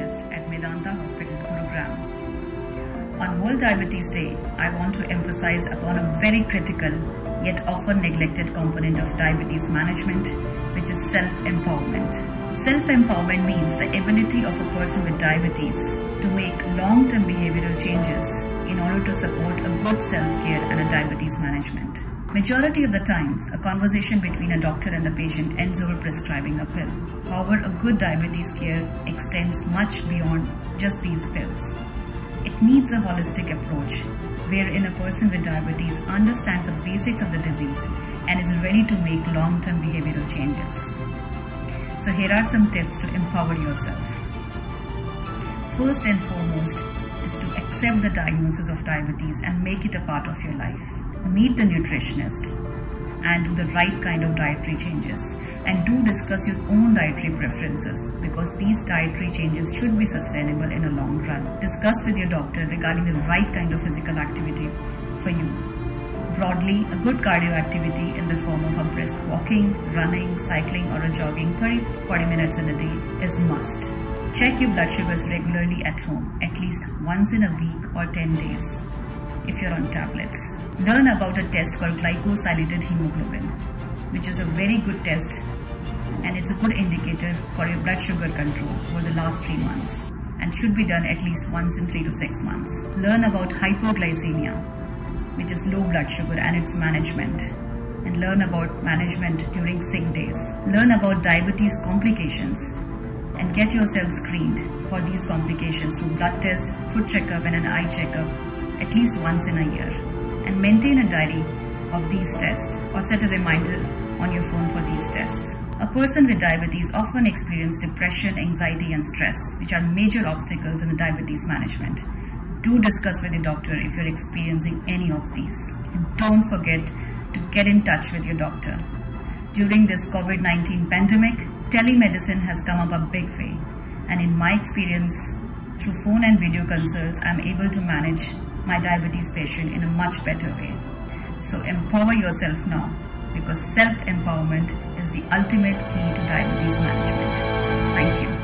nutritionist at Medanta Hospital, Gurugram. On World Diabetes Day, I want to emphasize upon a very critical yet often neglected component of diabetes management, which is self-empowerment. Self-empowerment means the ability of a person with diabetes to make long-term behavioral changes in order to support a good self-care and a diabetes management. Majority of the times, a conversation between a doctor and the patient ends over prescribing a pill. However, a good diabetes care extends much beyond just these pills. It needs a holistic approach wherein a person with diabetes understands the basics of the disease and is ready to make long-term behavioral changes. So here are some tips to empower yourself. First and foremost is to accept the diagnosis of diabetes and make it a part of your life. Meet the nutritionist and do the right kind of dietary changes, and do discuss your own dietary preferences because these dietary changes should be sustainable in a long run. Discuss with your doctor regarding the right kind of physical activity for you. Broadly, a good cardio activity in the form of a brisk walking, running, cycling or a jogging 30-40 minutes in a day is must. Check your blood sugars regularly at home, at least once in a week or 10 days if you're on tablets. Learn about a test called glycosylated hemoglobin, which is a very good test and it's a good indicator for your blood sugar control over the last 3 months and should be done at least once in 3 to 6 months. Learn about hypoglycemia, which is low blood sugar, and its management, and learn about management during sick days. Learn about diabetes complications and get yourself screened for these complications through blood test, foot checkup and an eye checkup at least once in a year, and maintain a diary of these tests or set a reminder on your phone for these tests. A person with diabetes often experiences depression, anxiety and stress, which are major obstacles in the diabetes management. Do discuss with your doctor if you're experiencing any of these. And don't forget to get in touch with your doctor. During this COVID-19 pandemic, telemedicine has come up a big way, and in my experience, through phone and video consults, I'm able to manage my diabetes patient in a much better way. So empower yourself now, because self-empowerment is the ultimate key to diabetes management. Thank you.